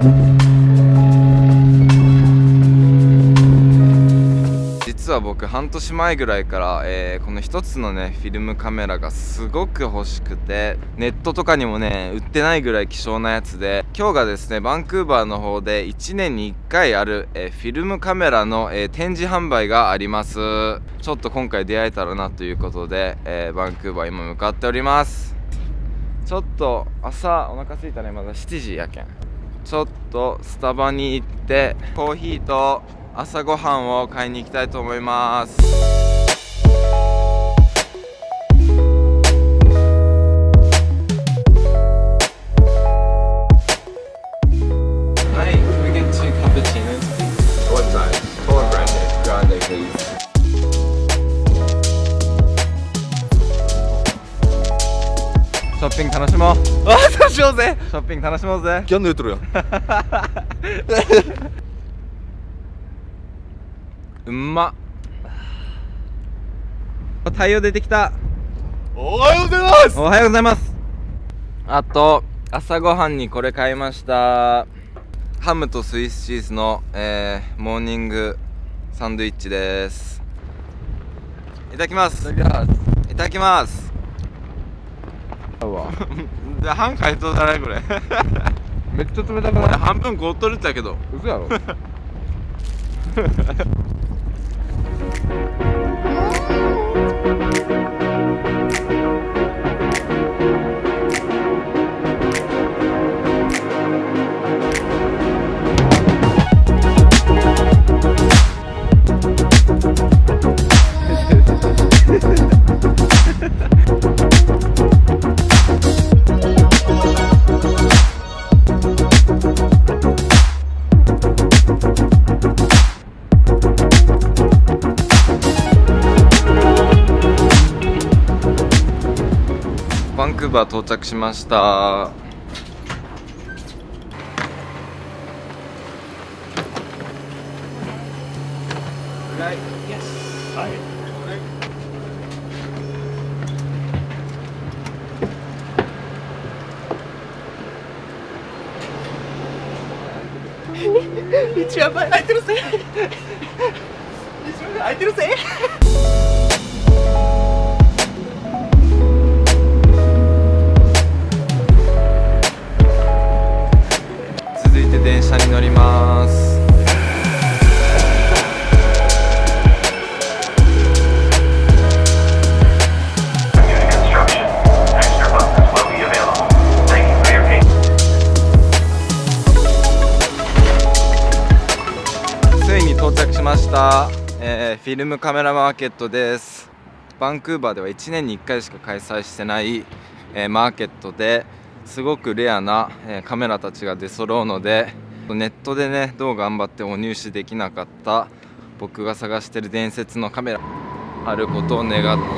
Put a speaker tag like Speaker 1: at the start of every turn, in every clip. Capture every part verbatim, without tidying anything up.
Speaker 1: 実は僕半年前ぐらいから、えー、この一つのねフィルムカメラがすごく欲しくて、ネットとかにもね売ってないぐらい希少なやつで、今日がですねバンクーバーの方でいちねんにいっかいある、えー、フィルムカメラの、えー、展示販売があります。ちょっと今回出会えたらなということで、えー、バンクーバー今向かっております。ちょっと朝お腹すいたね。まだしちじやけん、ちょっとスタバに行ってコーヒーと朝ごはんを買いに行きたいと思います。はい、we get two cappuccinos. What size? Tall grande. Grande, please. ショッピング楽しもう。あ、そうしようぜ。ショッピング楽しもうぜ。
Speaker 2: ギャンヌ言うとるやん。
Speaker 1: うんまっ。太陽出てきた。
Speaker 2: おはようございます。
Speaker 1: おはようございます。あと朝ごはんにこれ買いました。ハムとスイスチーズの、えー、モーニングサンドイッチです。いただきます。いただきます。じゃあ半解凍だねこれ。
Speaker 2: めっちゃ冷たくない？
Speaker 1: 半分凍っとるってやけど。
Speaker 2: 嘘やろ。
Speaker 1: バンクーバー到着しました。
Speaker 3: 一番前空いてるぜ。一番前空いてるぜ。
Speaker 1: 続いて電車に乗ります。ついに到着しました、えー、フィルムカメラマーケットです。バンクーバーではいちねんにいっかいしか開催してない、えー、マーケットですごくレアな、えー、カメラたちが出揃うので、ネットでねどう頑張っても入手できなかった僕が探してる伝説のカメラあることを願って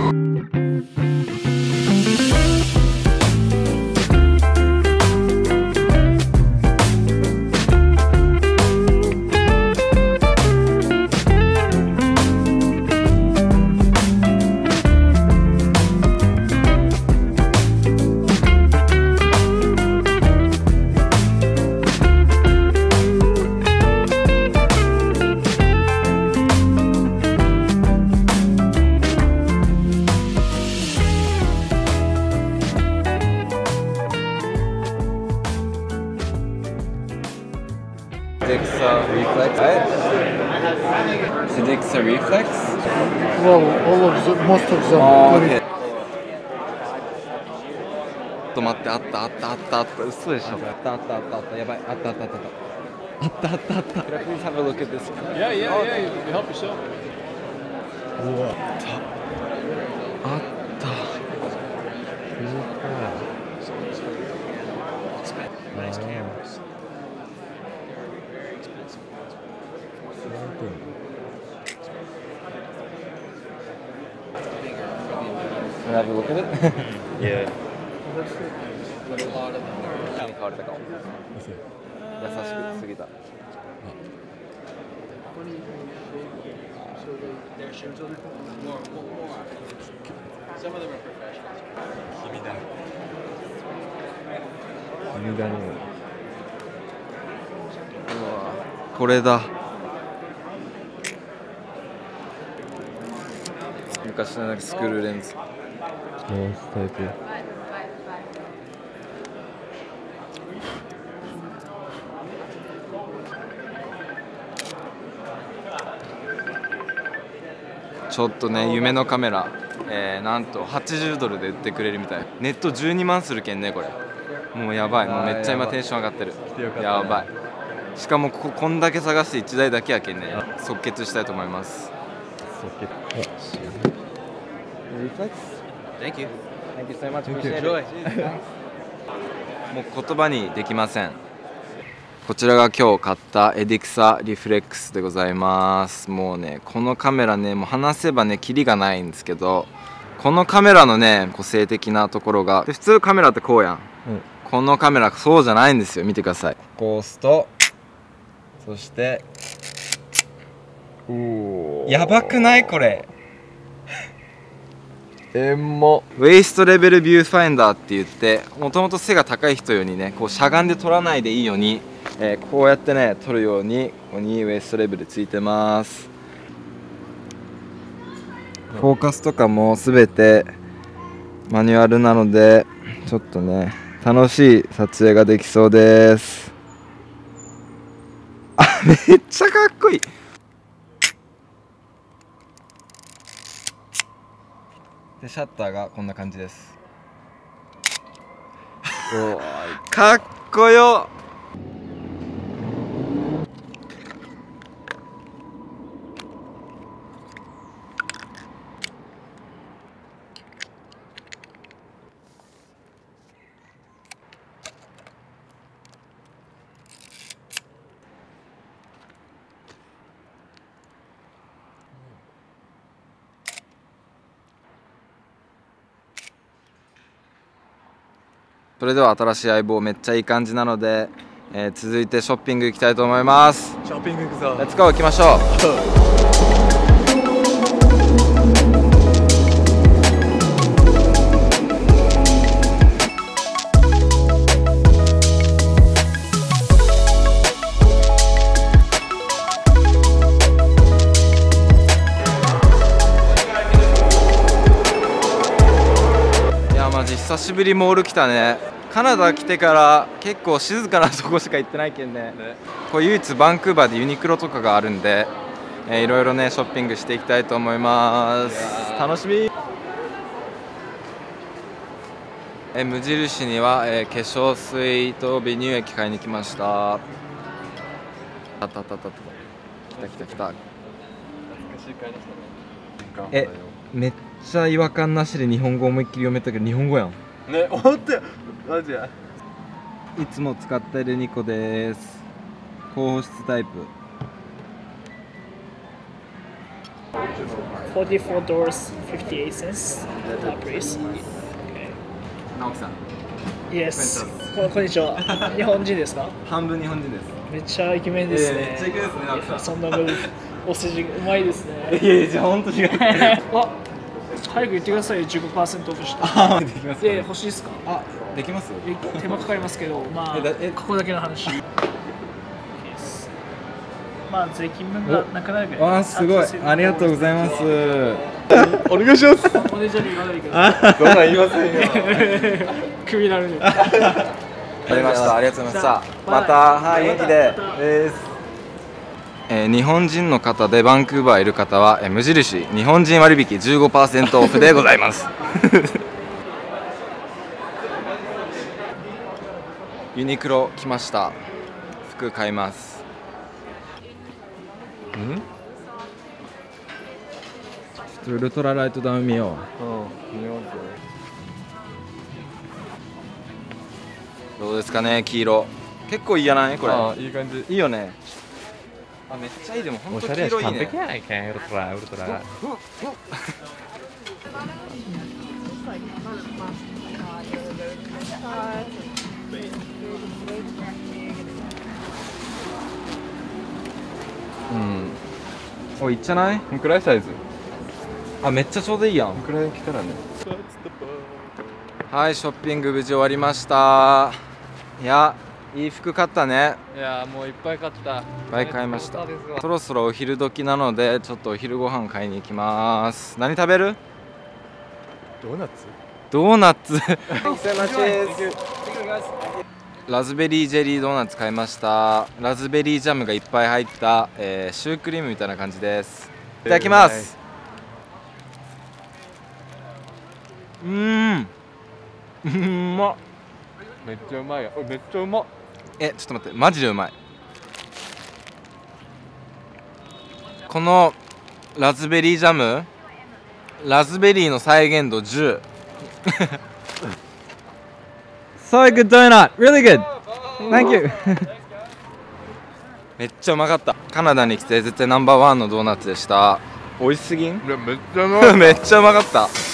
Speaker 1: 。Sidixa reflex, right? Sidixa reflex?
Speaker 4: Well, all of the, most of them.
Speaker 1: Oh, okay. ちょっと待って、あったあったあったあった、嘘でしょ。あったあったあったあった、やばい、あったあったあったあったあったあった。Can I please have a look at this?
Speaker 5: Yeah, yeah, yeah. You can help yourself.
Speaker 1: うわ、あった。あった。Can I have a look at it?
Speaker 2: Yeah.
Speaker 1: 何買われたかも。優しくすぎた。君だね。 これだ。昔のなんかスクールレンズ。
Speaker 2: タイプ。
Speaker 1: ちょっとね、夢のカメラ、えー、なんとはちじゅうドルで売ってくれるみたい。ネットじゅうにまんするけんね、これ。もうやばい、もうめっちゃ今テンション上がってる。やばい。しかもこここんだけ探していちだいだけやけんね、即決したいと思います。即決。Thank you. Thank you so much. Appreciate it. もう言葉にできません。こちらが今日買ったエディクサリフレックスでございます。もうね、このカメラね、もう話せばねキリがないんですけど、このカメラのね個性的なところが、で普通カメラってこうやん、うん、このカメラそうじゃないんですよ。見てください。ここを押すと、そしておやばくないこれ。
Speaker 2: えんも
Speaker 1: ウェイストレベルビューファインダーって言って、もともと背が高い人ようにね、こうしゃがんで撮らないでいいように、えー、こうやってね撮るように、ここにウェイストレベルついてます。フォーカスとかもすべてマニュアルなので、ちょっとね楽しい撮影ができそうです。あ、めっちゃかっこいい。でシャッターがこんな感じです。かっこよ。それでは新しい相棒めっちゃいい感じなので、えー、続いてショッピング行きたいと思います。
Speaker 2: ショッピング行くぞ。
Speaker 1: レッツゴー、行きましょう。いやマジ久しぶりモール来たね。カナダ来てから結構静かなとこしか行ってないけんね。これ唯一バンクーバーでユニクロとかがあるんで、えー、いろいろねショッピングしていきたいと思います。楽しみ。えー、無印には、えー、化粧水と美乳液買いに来ました。あったあったあったあった。来た来た来た。え、めっちゃ違和感なしで日本語思いっきり読めたけど日本語やん
Speaker 2: ね、思ったよ。マジや。
Speaker 1: いつも使ってるニコです。高保湿タイプ。
Speaker 6: forty-four dollars fifty-eight cents. Uh, please. Okay.
Speaker 1: 直樹さん。
Speaker 6: Yes. ここんにちは。日本人ですか？
Speaker 1: 半分日本人です。
Speaker 6: めっちゃイケメンですね。
Speaker 1: めっちゃイケメンですね、直樹さん。
Speaker 6: そんな分お筋うまいですね。
Speaker 1: いやいや、じゃあ本当違う。
Speaker 6: あ、早く言ってくださいよ。じゅっパーセントオフして。
Speaker 1: あ、できます。
Speaker 6: で、欲しいですか？
Speaker 1: あ、できます。
Speaker 6: 手間かかりますけど、まあここだけの話。まあ税金分がなくなるけど。
Speaker 1: わあ、すごい。ありがとうございます。
Speaker 2: お願いします。
Speaker 6: お姉ちゃんに言わないけど。
Speaker 2: そんなん言いませんよ。
Speaker 6: クビになるね。
Speaker 1: ありました。ありがとうございました。また、はい、元気で。です。えー、日本人の方でバンクーバーいる方は、えー、無印日本人割引 じゅうごパーセント オフでございます。ユニクロ来ました。服買います。
Speaker 2: ん？
Speaker 1: ちょっとウルトラライトダウン見よう。
Speaker 2: うん、見ようぜ。
Speaker 1: どうですかね、黄色。結構いいやないこれ。
Speaker 2: ああ、いい感じ。
Speaker 1: いいよね。あ、めっちゃいい。でも本当黄色いいね。
Speaker 2: 完璧やないかい、ウルトラウルトラ。
Speaker 1: うん。おい、いっちゃない？
Speaker 2: こんくらいサイズ。
Speaker 1: あ、めっちゃちょうどいいやん。
Speaker 2: こんくらい来たらね。
Speaker 1: はい、ショッピング無事終わりました。いや、 いい服買ったね。
Speaker 2: いやーもういっぱい買った。いっ
Speaker 1: いっぱい買いました。そろそろお昼時なのでちょっとお昼ご飯買いに行きます。何食べる？
Speaker 3: ドーナツ。
Speaker 1: ドーナツラズベリージェリードーナツ買いました。ラズベリージャムがいっぱい入った、えー、シュークリームみたいな感じです。いただきます。うーんうまっ。
Speaker 2: めっちゃうまいよ。めっちゃうまっ。
Speaker 1: え、ちょっと待って、マジでうまい。このラズベリージャム、ラズベリーの再現度じゅう。So good donut, really good. Thank you. めっちゃうまかった。カナダに来て絶対ナンバーワンのドーナツでした。美味しすぎん？
Speaker 2: いやめっちゃうまい。
Speaker 1: めっちゃうまかった。